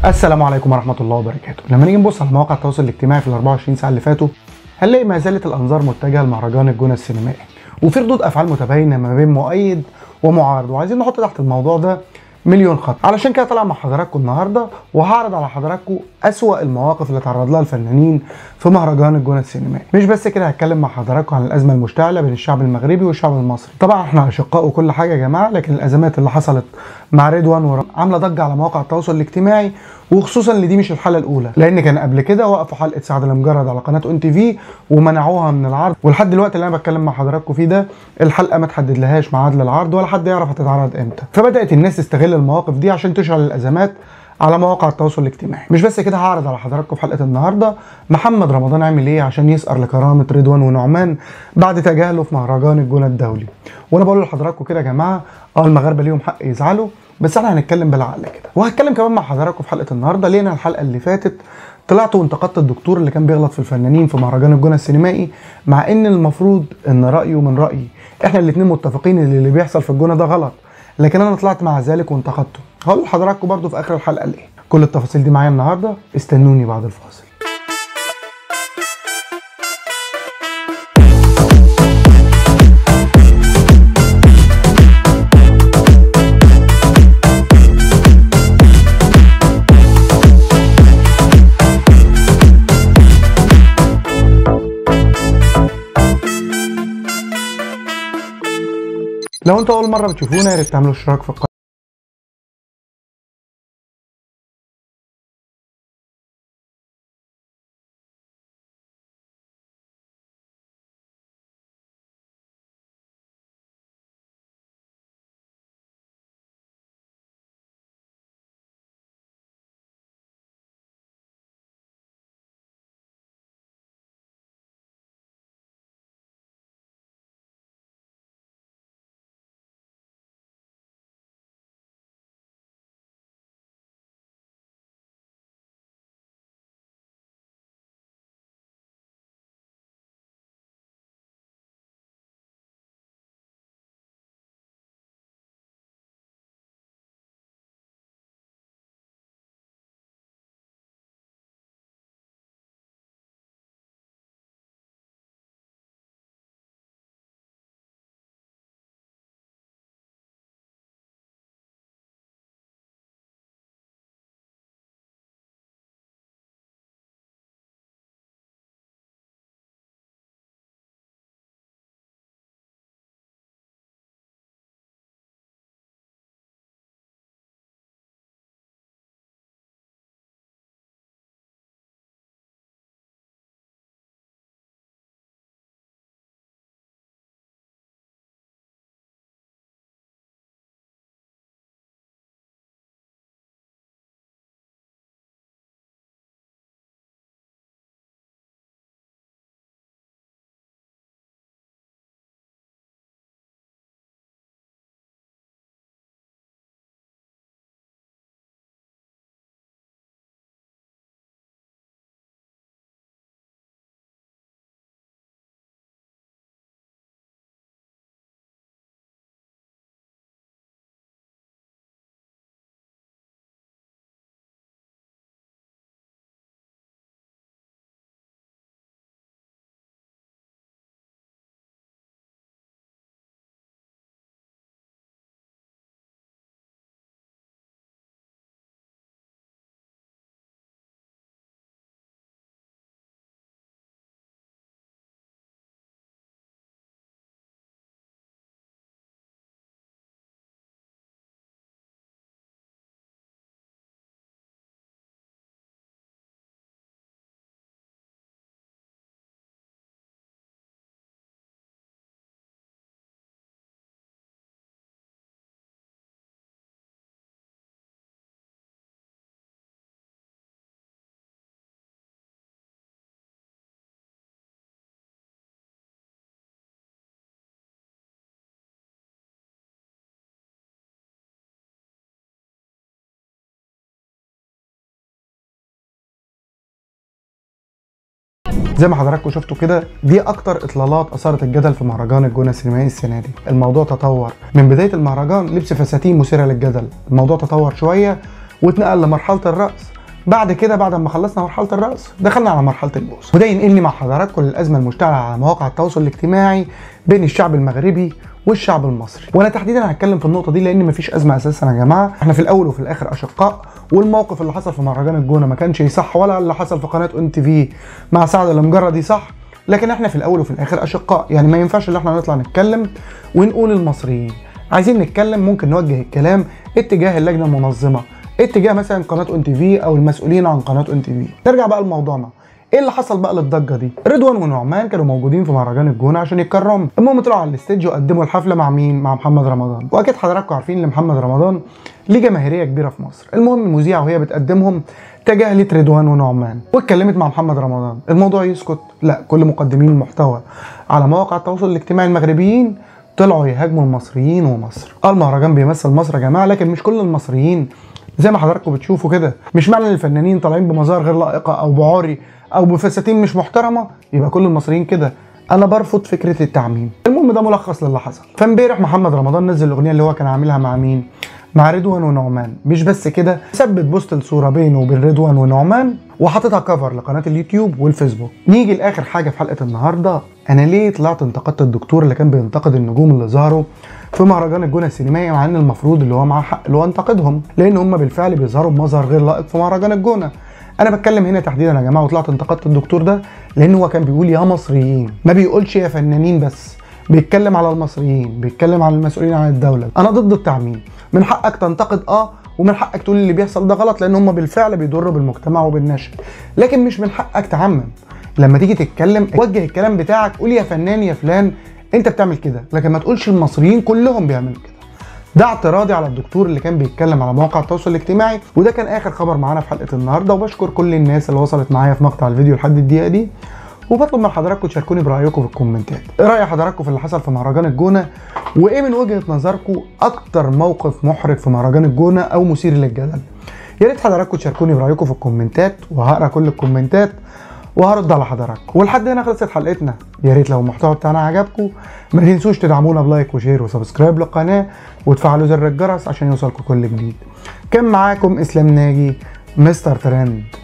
السلام عليكم ورحمة الله وبركاته. لما نيجي نبص على مواقع التواصل الاجتماعي في ال 24 ساعة اللي فاتوا هنلاقي ما زالت الأنظار متجهة لمهرجان الجونة السينمائي، وفي ردود أفعال متباينة ما بين مؤيد ومعارض، وعايزين نحط تحت الموضوع ده مليون خط. علشان كده طالع مع حضراتكم النهارده وهعرض على حضراتكم أسوأ المواقف اللي تعرض لها الفنانين في مهرجان الجونة السينمائي. مش بس كده، هتكلم مع حضراتكم عن الأزمة المشتعلة بين الشعب المغربي والشعب المصري. طبعا احنا أشقاء وكل حاجة يا جماعة، لكن الأزمات اللي حصلت مع رضوان عاملة ضجة على مواقع التواصل الاجتماعي، وخصوصا ان دي مش الحلقة الأولى، لأن كان قبل كده وقفوا حلقة سعد المجرد على قناة NTV ومنعوها من العرض، ولحد دلوقتي اللي أنا بتكلم مع حضراتكم فيه ده الحلقة ما تحدد لهاش ميعاد للعرض ولا حد يعرف هتتعرض امتى. فبدأت الناس تستغل المواقف دي عشان تشعل الأزمات على مواقع التواصل الاجتماعي. مش بس كده، هعرض على حضراتكم في حلقة النهارده محمد رمضان عمل ايه عشان يسأر لكرامة رضوان ونعمان بعد تجاهله في مهرجان الجونة الدولي. وانا بقول لحضراتكم كده يا جماعه، المغاربه ليهم حق يزعلوا، بس احنا هنتكلم بالعقل كده. وهتكلم كمان مع حضراتكم في حلقة النهارده ليه انا الحلقة اللي فاتت طلعت وانتقدت الدكتور اللي كان بيغلط في الفنانين في مهرجان الجونة السينمائي، مع ان المفروض ان رأيه من رأيي، احنا الاثنين متفقين ان اللي بيحصل في الجونة ده غلط، لكن انا طلعت مع ذلك وانتقدته. هقول لحضراتكم برضو في اخر الحلقة ليه. كل التفاصيل دي معايا النهارده، استنوني بعد الفاصل. لو انتوا اول مره بتشوفونا يا ريت تعملوا اشتراك في القناه. زي ما حضراتكم شفتوا كده، دي اكتر اطلالات اثارت الجدل في مهرجان الجونة السينمائي السنه دي. الموضوع تطور من بدايه المهرجان لبس فساتين مثيره للجدل، الموضوع تطور شويه واتنقل لمرحله الرأس. بعد كده بعد ما خلصنا مرحله الرأس دخلنا على مرحله البوصه، وده ينقلني مع حضراتكم للازمه المشتعله على مواقع التواصل الاجتماعي بين الشعب المغربي والشعب المصري. وانا تحديدا هتكلم في النقطه دي لان مفيش ازمه اساسا يا جماعه، احنا في الاول وفي الاخر اشقاء، والموقف اللي حصل في مهرجان الجونه ما كانش يصح، ولا اللي حصل في قناه اون تي في مع سعد المجرد يصح، لكن احنا في الاول وفي الاخر اشقاء. يعني ما ينفعش ان احنا نطلع نتكلم ونقول المصريين عايزين نتكلم، ممكن نوجه الكلام اتجاه اللجنه المنظمه، اتجاه مثلا قناه اون تي في او المسؤولين عن قناه اون تي في. نرجع بقى لموضوعنا، ايه اللي حصل بقى للضجه دي؟ رضوان ونعمان كانوا موجودين في مهرجان الجونه عشان يتكرموا، المهم طلعوا على الاستيدج وقدموا الحفله مع مين؟ مع محمد رمضان، واكيد حضراتكم عارفين ان محمد رمضان ليه جماهيريه كبيره في مصر. المهم المذيعه وهي بتقدمهم تجاهلت رضوان ونعمان واتكلمت مع محمد رمضان، الموضوع يسكت؟ لا، كل مقدمين المحتوى على مواقع التواصل الاجتماعي المغربيين طلعوا يهاجموا المصريين ومصر. المهرجان بيمثل مصر يا جماعه، لكن مش كل المصريين زي ما حضراتكم بتشوفوا كده. مش معنى ان الفنانين طالعين بمظاهر غير لائقه او بعاري او بفساتين مش محترمه يبقى كل المصريين كده. انا برفض فكره التعميم. المهم ده ملخص للي حصل. فامبارح محمد رمضان نزل الاغنيه اللي هو كان عاملها مع مين؟ مع رضوان ونعمان. مش بس كده، ثبت بوست الصوره بينه وبين رضوان ونعمان وحاططها كفر لقناه اليوتيوب والفيسبوك. نيجي لاخر حاجه في حلقه النهارده، انا ليه طلعت انتقدت الدكتور اللي كان بينتقد النجوم اللي ظهروا في مهرجان الجونه السينمائي، مع ان المفروض اللي هو معاه حق اللي هو انتقدهم، لان هم بالفعل بيظهروا بمظهر غير لائق في مهرجان الجونه. انا بتكلم هنا تحديدا يا جماعه، وطلعت انتقدت الدكتور ده لان هو كان بيقول يا مصريين، ما بيقولش يا فنانين بس، بيتكلم على المصريين، بيتكلم على المسؤولين عن الدوله. انا ضد التعميم، من حقك تنتقد ومن حقك تقول اللي بيحصل ده غلط لان هم بالفعل بيضروا بالمجتمع وبالنشر، لكن مش من حقك تعمم. لما تيجي تتكلم وجه الكلام بتاعك، قول يا فنان يا فلان انت بتعمل كده، لكن ما تقولش المصريين كلهم بيعملوا كده. ده اعتراضي على الدكتور اللي كان بيتكلم على مواقع التواصل الاجتماعي. وده كان اخر خبر معانا في حلقه النهارده، وبشكر كل الناس اللي وصلت معايا في مقطع الفيديو لحد الدقيقه دي، وبطلب من حضراتكم تشاركوني برايكم في الكومنتات. ايه راي حضراتكم في اللي حصل في مهرجان الجونه؟ وايه من وجهه نظركم اكتر موقف محرج في مهرجان الجونه او مثير للجدل؟ يا ريت حضراتكم تشاركوني برايكم في الكومنتات، وهقرا كل الكومنتات وهرد على حضراتكم. ولحد هنا خلصت حلقتنا. يا ريت لو المحتوى بتاعنا عجبكم ما تنسوش تدعمونا بلايك وشير وسبسكرايب للقناه وتفعلوا زر الجرس عشان يوصلكم كل جديد. كان معاكم اسلام ناجي مستر ترند.